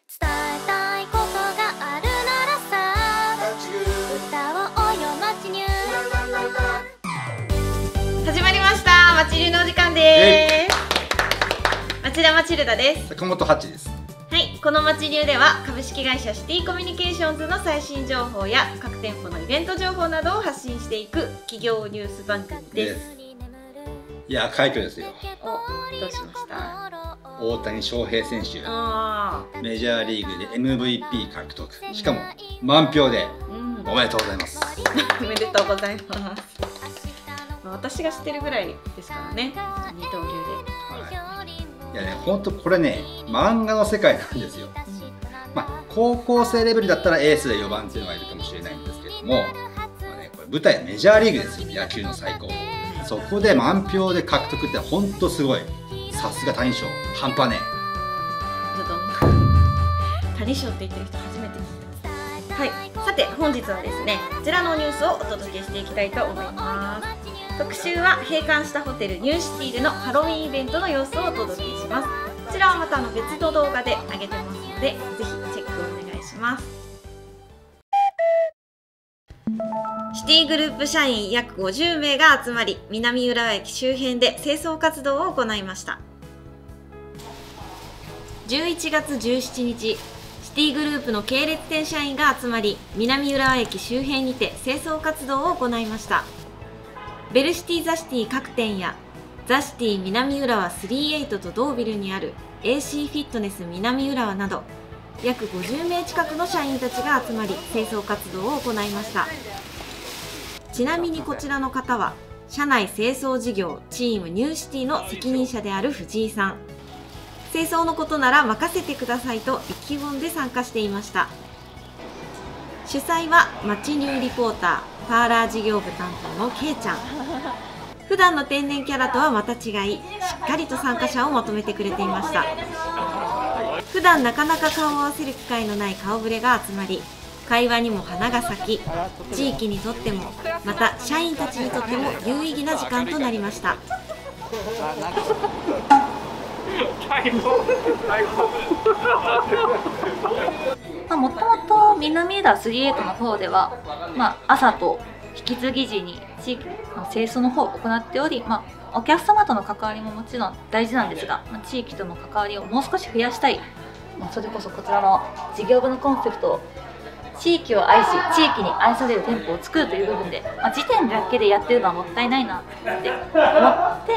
伝えたいことがあるならさ、歌おうよマチニュー。 始まりました、マチリュのお時間です。町田マチルダです。 坂本ハチです。 はい、このマチリュでは株式会社シティコミュニケーションズの最新情報や各店舗のイベント情報などを発信していく企業ニュース番組です。 いや、快挙ですよ。 お、どうしました？ 大谷翔平選手、メジャーリーグで MVP 獲得、しかも満票で、おめでとうございます。 おめでとうございます。私が知ってるぐらいですからね、二刀流で。 いやね、本当これね、漫画の世界なんですよ。高校生レベルだったらエースで4番っていうのがいるかもしれないんですけども、これ舞台はメジャーリーグですよ、野球の最高。そこで満票で獲得って本当すごい。さすが谷翔、半端ねえ。ちょっと谷翔って言ってる人初めて聞いた。はい、さて本日はですね、こちらのニュースをお届けしていきたいと思います。特集は閉館したホテルニューシティでのハロウィンイベントの様子をお届けします。こちらはまた別の動画で上げてますので、ぜひチェックお願いします。シティグループ社員約50名が集まり、南浦和駅周辺で清掃活動を行いました。11月17日、シティグループの系列店社員が集まり、南浦和駅周辺にて清掃活動を行いました。ベルシティザシティ各店やザシティ南浦和38と同ビルにある AC フィットネス南浦和など約50名近くの社員たちが集まり、清掃活動を行いました。ちなみにこちらの方は社内清掃事業チームニューシティの責任者である藤井さん。清掃のことなら任せてくださいと意気込んで参加していました。主催はマチニューリポーター、パーラー事業部担当のけいちゃん。普段の天然キャラとはまた違い、しっかりと参加者をまとめてくれていました。普段なかなか顔を合わせる機会のない顔ぶれが集まり、会話にも花が咲き、地域にとってもまた社員たちにとっても有意義な時間となりました。 もともと南浦和38の方では、朝と引き継ぎ時に地域の清掃の方を行っており、お客様との関わりももちろん大事なんですが、地域との関わりをもう少し増やしたい、それこそこちらの事業部のコンセプト、地域を愛し地域に愛される店舗を作るという部分で、時点だけでやってるのはもったいないなって思って、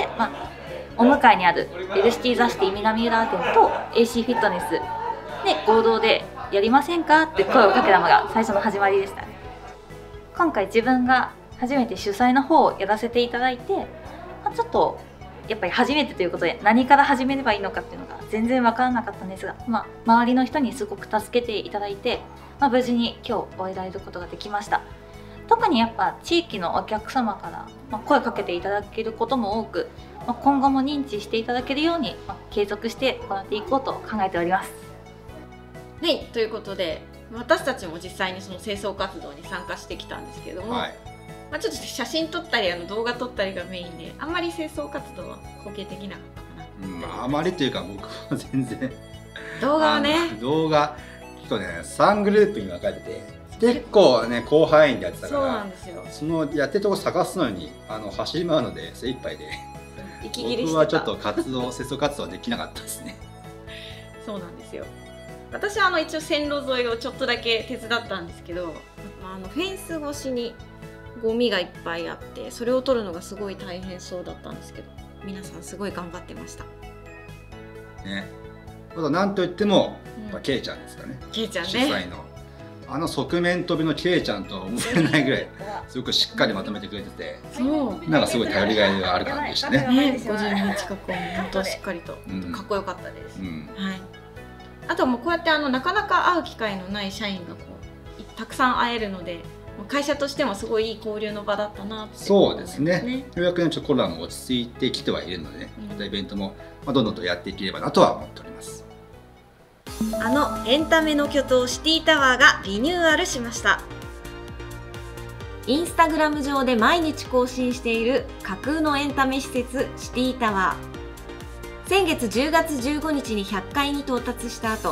お向かいにあるベルシティザシティ南浦和店と AC フィットネスで合同でやりませんかって声をかけたのが最初の始まりでした。今回自分が初めて主催の方をやらせていただいて、ちょっとやっぱり初めてということで何から始めればいいのかっていうのが全然分からなかったんですが、周りの人にすごく助けていただいて、無事に今日終えられることができました。特にやっぱ地域のお客様から声かけていただけることも多く、今後も認知していただけるように継続して行っていこうと考えております。 はい、ということで私たちも実際にその清掃活動に参加してきたんですけども、ちょっと写真撮ったり動画撮ったりがメインで、あんまり清掃活動は貢献できなかったかな。 あまりというか僕は全然動画はね、 動画結構ね3グループに分かれてて、結構ね広範囲でやってたから、 そうなんですよ。 そのやってるとこ探すのに走り回るので精一杯で息切れしてた。 僕はちょっと清掃活動はできなかったですね。 そうなんですよ。私は一応線路沿いをちょっとだけ手伝ったんですけど、フェンス越しにゴミがいっぱいあって、それを取るのがすごい大変そうだったんですけど、皆さんすごい頑張ってましたね。あとなんといっても、けいちゃんですかね。 けいちゃんね、 主催の側面飛びのけいちゃんとは思えないぐらいすごくしっかりまとめてくれてて、なんかすごい頼りがいがある感じでしたね。 50人近くを本当しっかりと、かっこよかったです。はい。あともうこうやってなかなか会う機会のない社員がたくさん会えるので、会社としてもすごいいい交流の場だったなって。 そうですね。ようやくねコロナも落ち着いてきてはいるので、またイベントもどんどんとやっていければなとは思っております。 エンタメの巨頭シティタワーがリニューアルしました。インスタグラム上で毎日更新している架空のエンタメ施設シティタワー。先月10月15日に100階に到達した後、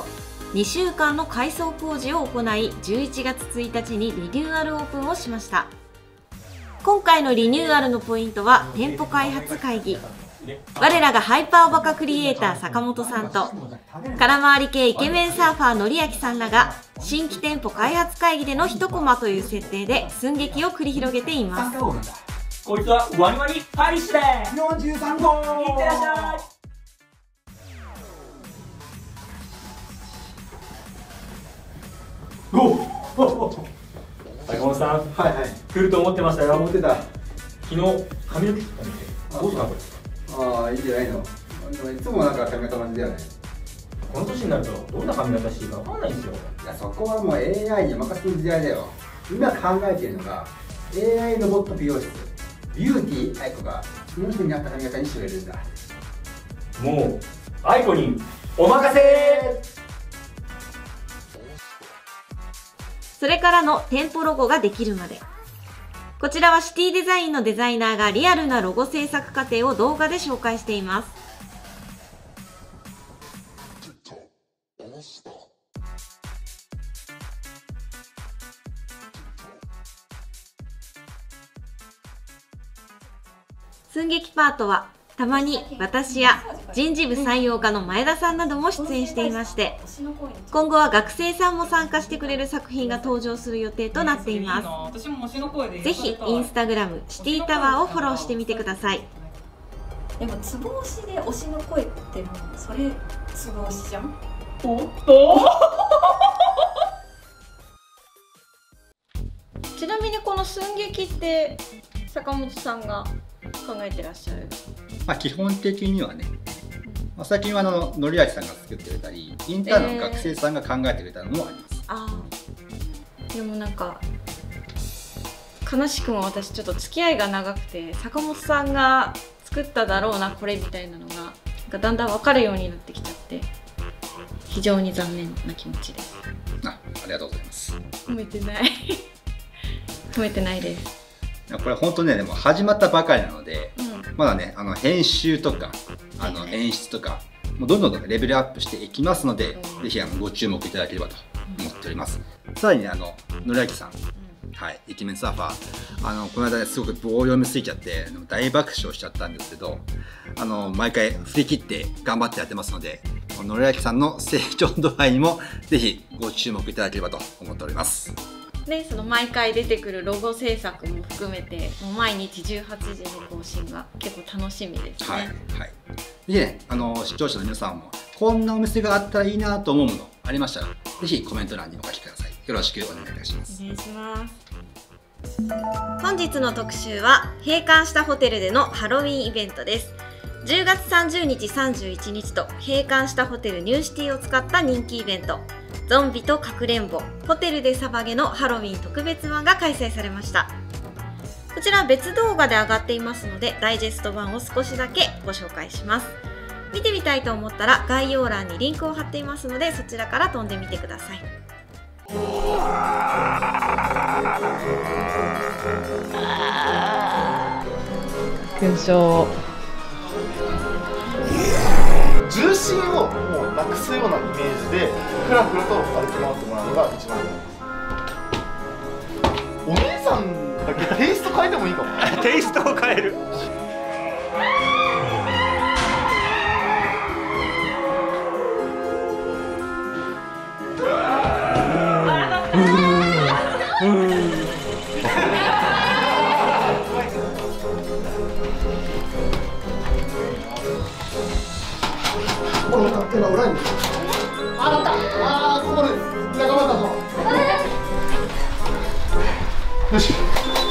2週間の改装工事を行い、11月1日にリニューアルオープンをしました。今回のリニューアルのポイントは店舗開発会議。我らがハイパーおバカクリエイター坂本さんと空回り系イケメンサーファーのりあきさんらが新規店舗開発会議での一コマという設定で寸劇を繰り広げています。 こいつはワニワニパリッシュで43号いってらっしゃい。坂本さん、 はいはい。 来ると思ってましたよ。 思ってた。 昨日髪の毛切ったみてどうしたのこれ。 ああ、いいんじゃないの。いつもなんか髪型同じだよね。 この年になるとどんな髪型していいかわかんないんですよ。 いや、そこはもう AI に任せる時代だよ。今考えてるのが AI ロボット美容室ビューティーアイコがその人に合った髪型にしてくれるんだ。 もうアイコにお任せ。 それからの店舗ロゴができるまで。こちらはシティデザインのデザイナーがリアルなロゴ制作過程を動画で紹介しています。寸劇パートはたまに私や人事部採用課の前田さんなども出演していまして、今後は学生さんも参加してくれる作品が登場する予定となっています。ぜひインスタグラムシティタワーをフォローしてみてください。 でもつぼ押しで推しの声ってもうそれつぼ押しじゃん。 おっとちなみにこの寸劇って坂本さんが考えてらっしゃる。 まあ基本的にはね、まあ、最近はのりあきさんが作ってくれたり、インターンの学生さんが考えてくれたのもあります。 ああ、でもなんか悲しくも私ちょっと付き合いが長くて、坂本さんが作っただろうなこれみたいなのがだんだん分かるようになってきちゃって、非常に残念な気持ちです。 ありがとうございます。 褒めてない褒めてないです。 これ本当ね、でも始まったばかりなので、まだね、編集とか演出とかもうどんどんレベルアップしていきますので、ぜひご注目いただければと思っております。さらにのりあきさん、はい、イケメンサーファー、この間すごく棒読みすぎちゃって大爆笑しちゃったんですけど、毎回振り切って頑張ってやってますので、のりあきさんの成長度合いにもぜひご注目いただければと思っております。 で、その毎回出てくるロゴ制作も含めて、もう毎日18時の更新が結構楽しみですね。 はい、はい。でね、視聴者の皆さんもこんなお店があったらいいなと思うものありましたら、ぜひコメント欄にお書きください。よろしくお願いいたします。 お願いします。本日の特集は閉館したホテルでのハロウィンイベントです。10月30日31日と閉館したホテルニューシティを使った人気イベント、ゾンビとかくれんぼホテルでサバゲのハロウィン特別版が開催されました。こちらは別動画で上がっていますので、ダイジェスト版を少しだけご紹介します。見てみたいと思ったら概要欄にリンクを貼っていますので、そちらから飛んでみてください。 よいしょ。 重心をもうなくすようなイメージでふらふらと歩き回ってもらうのが一番いい。お姉さんだけテイスト変えてもいいかも。 テイストを変える。 この手が裏に。あなた。ああ、ここです。仲間だぞ。よし。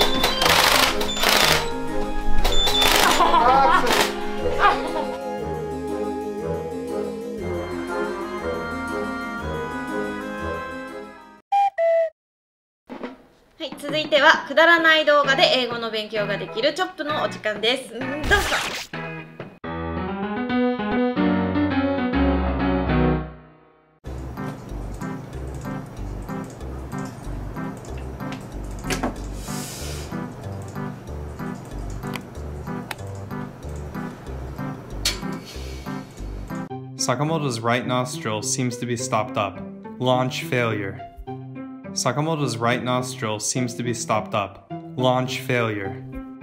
はい、続いてはくだらない動画で英語の勉強ができるチョップのお時間です。どうぞ。 Sakamoto's right nostril seems to be stopped up. Launch failure. Sakamoto's right nostril seems to be stopped up. Launch failure.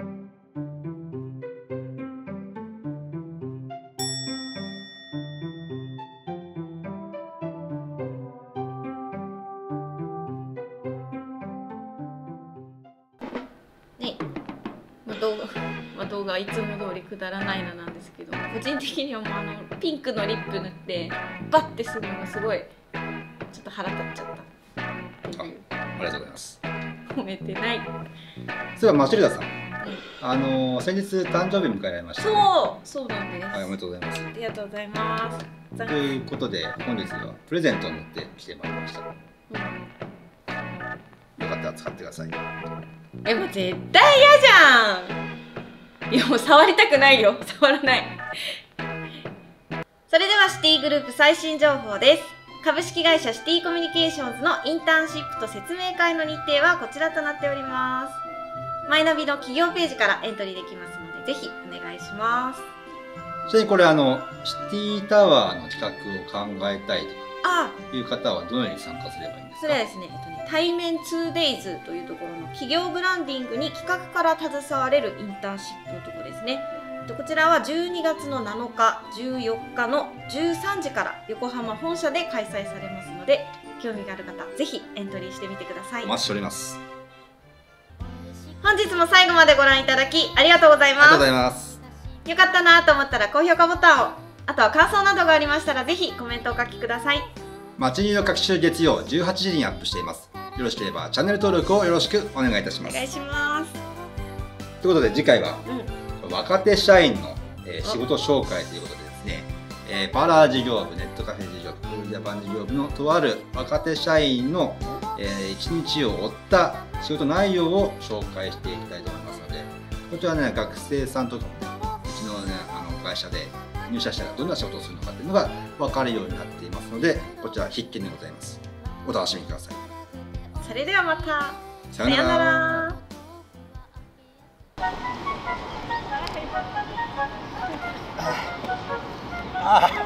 動画いつも通りくだらないななんですけど、個人的にはもうピンクのリップ塗ってバッてするのがすごいちょっと腹立っちゃったっていう。 ありがとうございます。 褒めてない。 そういえばマチルダさん、先日誕生日迎えられました、ね。 そうなんです。 はい、おめでとうございます。 ありがとうございます。 ということで本日はプレゼントを持ってきてもらいました。よかったら使ってください。 もう絶対嫌じゃん。いやもう触りたくないよ。触らない。それではシティグループ最新情報です。株式会社シティコミュニケーションズのインターンシップと説明会の日程はこちらとなっております。マイナビの企業ページからエントリーできますので、ぜひお願いします。 ちなみにこれシティタワーの企画を考えたいという方はどのように参加すればいいんですか？ それはですね、対面 2days というところの企業ブランディングに企画から携われるインターンシップのところですね。こちらは12月の7日、14日の13時から横浜本社で開催されますので、興味がある方ぜひエントリーしてみてください。 お待ちしております。 本日も最後までご覧いただきありがとうございます。 ありがとうございます。 よかったなと思ったら高評価ボタンを、あとは感想などがありましたらぜひコメントをお書きください。 マチニーの各週月曜18時にアップしています。よろしければチャンネル登録をよろしくお願いいたします。 お願いします。 ということで次回は、若手社員の、仕事紹介ということでですね、パーラー事業部、ネットカフェ事業部、フルジャパン事業部のとある若手社員の、一日を追った仕事内容を紹介していきたいと思いますので、こちらね、学生さんとかもね、うちのね、会社で入社したらどんな仕事をするのかっていうのが分かるようになっていますので、こちら必見でございます。お楽しみください。 それではまた。 さよなら。 ああ。